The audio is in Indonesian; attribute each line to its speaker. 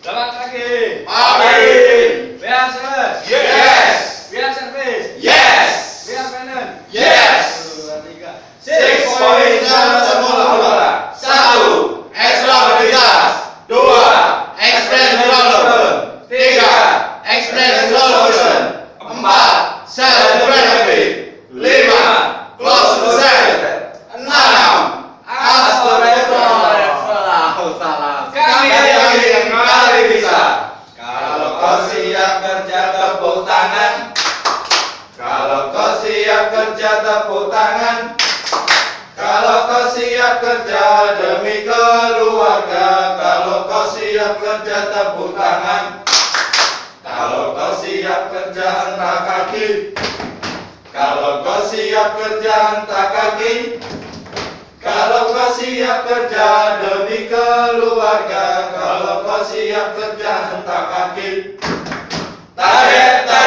Speaker 1: Selamat pagi.
Speaker 2: Pagi.
Speaker 1: We are sales.
Speaker 2: Yes.
Speaker 1: We are service.
Speaker 2: Yes.
Speaker 1: We are finance.
Speaker 2: Yes.
Speaker 1: 1, 2, 3.
Speaker 2: 6 poin dalam semua bola. 1. Extra habilitas. 2. Explain development. 3. Explain resolution. 4. Self benefit. 5. Close to self. 6. Ask for referral. Kami yakin kali bisa. Kalau kau siap kerja tepuk tangan. Kalau kau siap kerja tepuk tangan. Kalau kau siap kerja demi keluarga. Kalau kau siap kerja tepuk tangan. Kalau kau siap kerja hentak kaki. Kalau kau siap kerja hentak kaki. Kalau kau siap kerja demi keluarga. Kalau kau siap kerja hentak kaki. Tarik,